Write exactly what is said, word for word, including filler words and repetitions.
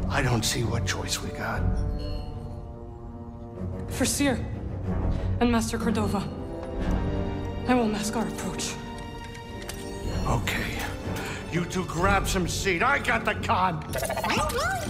I don't see what choice we got. For Seer and Master Cordova, I will mask our approach. Okay. You two grab some seat. I got the con.